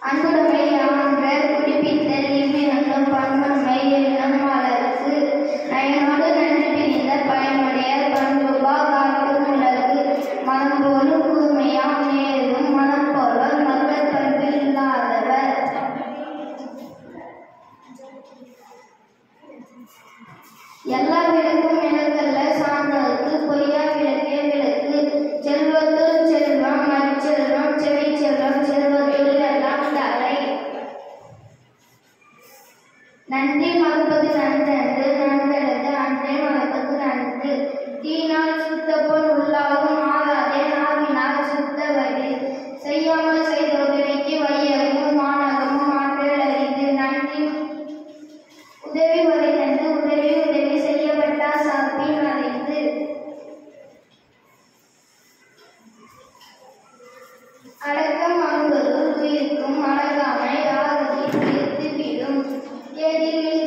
அன்புடைமை ஆன்ற குடிப்பித்தல் இவ்விரண்டும் பண்புடைமை என்னும் அளவுக்கு நயனோடு நன்றி பிரிந்த பயனுடைய பண்புபா காட்டும் உலகு மனம் போலும் கூர்மையாம் நேரும் மனம் போலும் மக்கள் பண்பு இல்லாதவர். எல்லா விளக்கும் விளக்கல்ல சார்ந்தவர்க்கு பொய்யா விளக்கே விளக்கு. செல்வத்துள் செல்வம் மற்செல்வம் செவி செல்வம் செல்வத்துள் எல்லாம் தலை. நன்றி மறப்பது நன்றன்று நன்றெழுது அன்றே மறப்பது நன்று. தீனால் சுத்த பொன் உள்ளாகும் ஆகாதே நாவினால் சுத்த வழி. செய்யாமல் செய்தோதவிக்கு வையகமும் மாநகமும் ஆற்றல் அறிந்து. நன்றி உதவி வரை நன்று உதவி உதவி செய்யப்பட்டார் சாப்பின் அறிந்து. அடக்கம் அங்குருள் உயிர்க்கும் அடங்காமை ஆறுதி உயிர்த்து விடும். எதிரில்